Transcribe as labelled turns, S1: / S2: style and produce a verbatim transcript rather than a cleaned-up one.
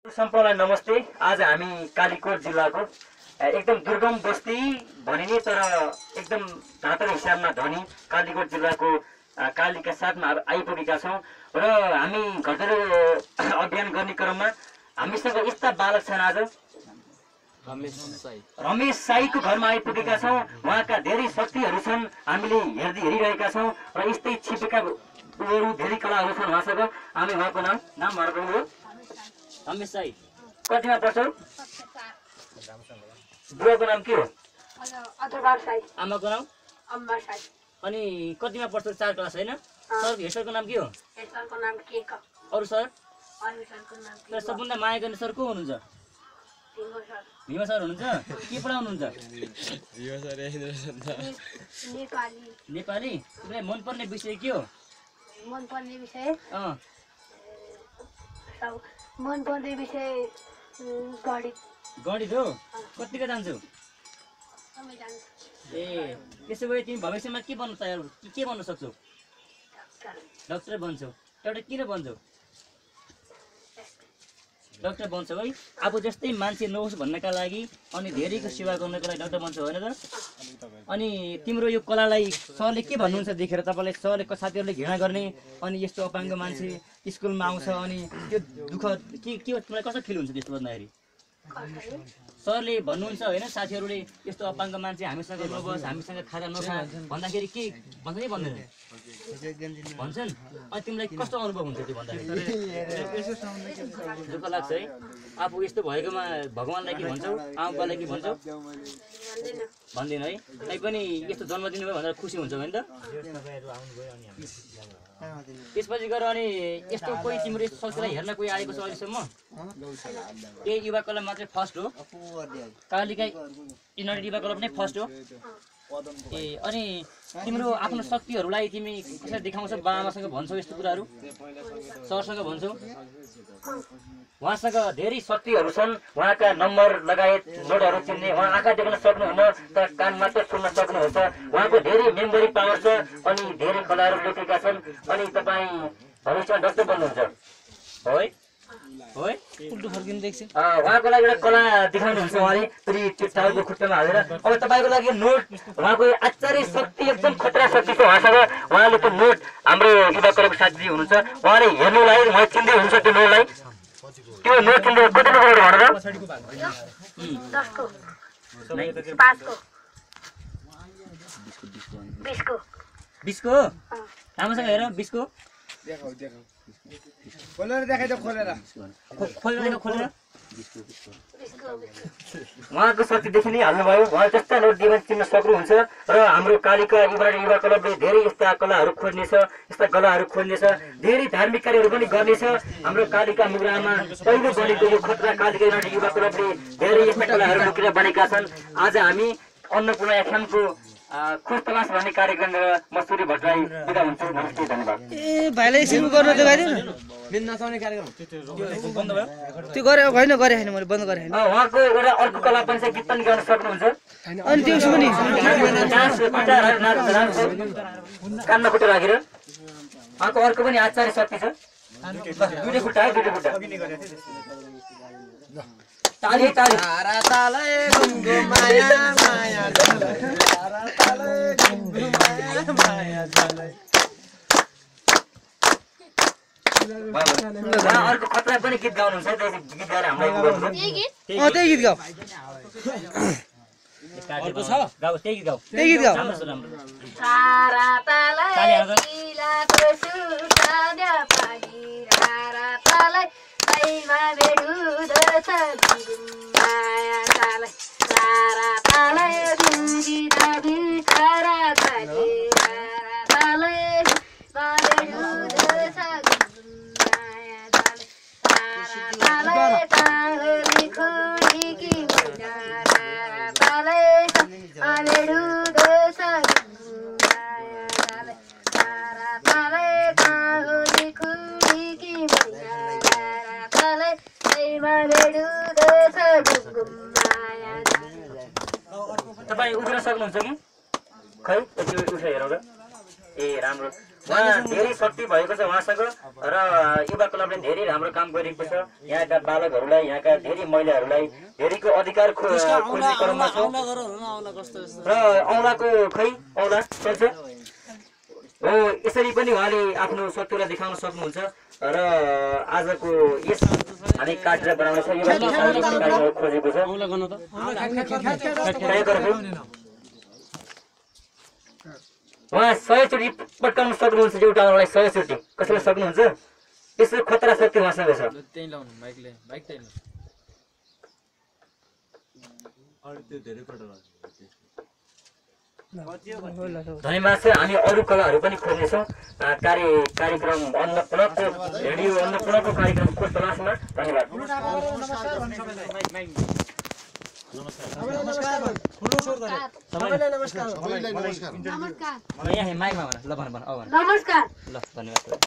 S1: सम्पूर्णलाई नमस्ते। आज हामी कालीकोट जिल्लाको एकदम दुर्गम बस्ती भनिने तर एकदम धातर हिसाबमा धनी कालीकोट जिल्लाको कालीका साथमा आइपुगेका छौँ र हामी घरधर अभियान गर्ने क्रममा हामीसँग यस्ता बालक छन्। आज रमेश साईको घरमा आइपुगेका छौँ। उहाँका धेरै शक्तिहरू छन्, हामीले हेर्दै हेरिरहेका छौँ र यस्तै छिपेका धेरै कलाहरू छन् उहाँसँग। हामी उहाँको नाम नामहरू हो रमेश साई। कतिमा पढ्छौ? बुवाको नाम के हो?
S2: अथर्व साई।
S1: आमाको नाम?
S2: अम्बा साई।
S1: अनि कतिमा पढ्छौ? चार क्लास हैन? सर हेसरको नाम के हो?
S2: हेसरको नाम के क?
S1: अरु सर?
S2: अरु सरको नाम के?
S1: सर सबभन्दा माया गर्ने सर को हुनुहुन्छ?
S2: भीमा सर।
S1: भीमा सर हुनुहुन्छ? के पढाउनुहुन्छ?
S3: भीमा सर
S2: नेपाली।
S1: नेपाली? तिमीलाई मन पर्ने विषय के हो?
S2: मन पर्ने विषय?
S1: अँ
S2: मन पर्ने विषय गणित।
S1: गणित हो? कतिको जान्छौ?
S2: सबै जान्छ।
S1: ए त्यसो भए तिमी भविष्यमा के बन्न तयार के बन्न सक्छौ? डाक्टर बन्छौ। डाक्टर किन बन्छौ? डाक्टर बन्छौ है? आफू जस्तै मान्छे नहोस् भन्नका लागि अनि धेरैको सेवा गर्नको लागि डाक्टर बन्छौ होइन त? अनि तिम्रो यो कलालाई सरले के भन्नुहुन्छ देखेर तपाईँलाई? सरले साथीहरूले घृणा गर्ने अनि यस्तो अपाङ्ग मान्छे स्कुलमा आउँछ अनि त्यो दुःख के के तिमीलाई कस्तो फिल हुन्छ त्यस्तो भन्दाखेरि? सरले भन्नुहुन्छ होइन, साथीहरूले यस्तो अपाङ्ग मान्छे हामीसँग नबस्, हामीसँग खाजा नखा भन्दाखेरि के भन्छ कि भन्दैन? भन्छन्। अनि तिमीलाई कस्तो अनुभव हुन्छ त्यो भन्दाखेरि? दुःख लाग्छ है? आफू यस्तो भएकोमा भगवान्लाई के भन्छौ, आमा बाबालाई के भन्छौ? भन्दैन है? तैपनि यस्तो जन्म दिनुभयो भनेर खुसी हुन्छ होइन त? त्यसपछि गएर अनि यस्तो कोही तिम्रो यस्तो शक्तिलाई हेर्न कोही आएको छ अहिलेसम्म? त्यही युवा क्लब मात्रै फर्स्ट हो? कालीका युनाइटेड युवा क्लब नै फर्स्ट हो? ए अनि तिम्रो आफ्नो शक्तिहरूलाई तिमी कसरी देखाउँछौ? बाबासँग भन्छौ यस्तो कुराहरू? सरसँग भन्छौ? उहाँसँग धेरै शक्तिहरू छन्। उहाँका नम्बर लगायत नोटहरू चिन्ने, उहाँ आँखा देख्न सक्नुहुन्न तर कान मात्र सुन्न सक्नुहुन्छ। उहाँको धेरै मेमोरी पावर छ अनि धेरै कलाहरू लेखेका छन्। अनि तपाईँ भविष्यमा डाक्टर बन्नुहुन्छ है? है
S4: उल्टो फर्किनु देख्छ।
S1: उहाँको लागि एउटा कला देखाउनुहुन्छ उहाँले फेरि त्यो टाउको खुट्टामा हालेर। अब तपाईँको लागि नोट, उहाँको आचार्य शक्ति एकदम खतरा शक्ति छ उहाँसँग। उहाँले त्यो नोट हाम्रो युवा क्लबको साथी हुनुहुन्छ, उहाँले हेर्नुलाई उहाँ चिन्दै हुनुहुन्छ त्यो नोटलाई। त्यो नोट चिन्दै कति नम्बर भनेर?
S2: दसको, पाँचको, बिसको।
S1: बिसको? राम्रोसँग हेर बिसको।
S3: खोलेर देखाइ त खोलेर
S1: खोलेर खोलेर उहाँको शक्तिदेखि नै हाल्नुभयो। उहाँ जस्ता नोट दियो भने चिन्न सक्नुहुन्छ। र हाम्रो कालीका युवा युवा क्लबले धेरै यस्ता कलाहरू खोज्नेछ, यस्ता कलाहरू खोज्नेछ, धेरै धार्मिक कार्यहरू पनि गर्नेछ। हाम्रो कालीका मुग्रामा पहिलो बनेको यो खतरा कालीका युनाइटेड युवा क्लबले धेरै यस्ता कलाहरू बोकेर बनेका छन्। आज हामी अन्नपूर्ण एफएमको खोज तलास भन्ने कार्यक्रमबाट म सूर्य भट्टराई बिदा हुन्छु। नमस्ते, धन्यवाद।
S4: ए भाइलाई सुरु गर्न देखाइदिनु न।
S3: मेन नचाउने कार्यक्रम
S1: बन्द भयो?
S4: त्यो गरे होइन गरे होइन, मैले बन्द गरेँ होइन।
S1: उहाँको एउटा अर्को कला पनि छ, गीत पनि गाउन सक्नुहुन्छ।
S4: अनि त्यो उसको नि
S1: कानमा खुट्टा राखेर उहाँको अर्को पनि आचार्य शक्ति छ। दुईटै खुट्टा है, दुईटै खुट्टा। ताली ताली
S3: तारा ताले गुंगु माया माया तारा ताले गुंगु माया माया
S1: अर्को खतरा पनि गीत गाउनुहुन्छ। गीत गाएर हामीलाई
S4: अँ त्यही गीत गाऊ,
S1: अर्को छ गाउ, त्यही गीत गाउ,
S4: त्यही गीत गाऊ।
S2: सारा तलाई किलाको सुकाद्या पानी, रारा तलाई दैमा बेडुदछ माया तलाई, सारा तलाई गुन्जिदा बिखरा तले, रारा तलाई मा बेडुदछ माया तलाई, सारा तलाई काली खुडीकी मुना, रारा तलाई मा बेडुदछ माया तलाई, सारा तलाई काली खुडीकी मुना, रारा तलाई दैमा बेडुदछ माया तलाई।
S1: तपाईँ उठ्न सक्नुहुन्छ कि? खै त्यो उठेर हेरौँ र। ए राम्रो। उहाँ धेरै शक्ति भएको छ उहाँसँग र युवा क्लबले धेरै राम्रो काम गरेको छ। यहाँका बालकहरूलाई यहाँका धेरै महिलाहरूलाई धेरैको अधिकार खो खोज्ने क्रममा छ र औँलाको खै औँला चल्छ हो। यसरी पनि उहाँले आफ्नो शक्तिलाई देखाउन सक्नुहुन्छ र आजको यस हामी काटेर बनाउन सक्यो खोजेको छ। उहाँ सयचोटि पट्काउन सक्नुहुन्छ एउटा औँलालाई सयचोटि। कसैलाई सक्नुहुन्छ? यस्तो खतरा शक्ति उहाँसँग छ। धन्यवाद छ। हामी अरू कलाहरू पनि खोज्नेछौँ कार्य कार्यक्रम अन्नपूर्णको रेडियो अन्नपूर्णको कार्यक्रमको तलासमा। धन्यवाद।
S2: नमस्कार।
S1: यहाँ माइकमा भन ल भन भन अब
S2: नमस्कार।
S1: ल धन्यवाद।